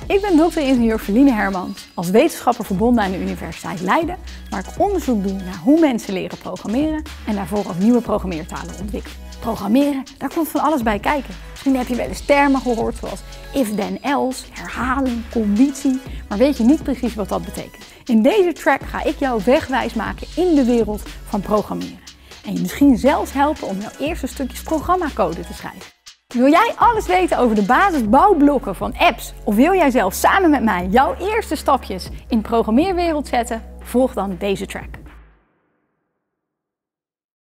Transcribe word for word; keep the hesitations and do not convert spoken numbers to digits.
Ik ben dokter-ingenieur Feline Hermans, als wetenschapper verbonden aan de Universiteit Leiden, waar ik onderzoek doe naar hoe mensen leren programmeren en daarvoor ook nieuwe programmeertalen ontwikkelen. Programmeren, daar komt van alles bij kijken. Misschien heb je wel eens termen gehoord zoals if then else, herhaling, conditie, maar weet je niet precies wat dat betekent. In deze track ga ik jou wegwijs maken in de wereld van programmeren. En je misschien zelfs helpen om jouw eerste stukjes programmacode te schrijven. Wil jij alles weten over de basisbouwblokken van apps? Of wil jij zelf samen met mij jouw eerste stapjes in de programmeerwereld zetten? Volg dan deze track.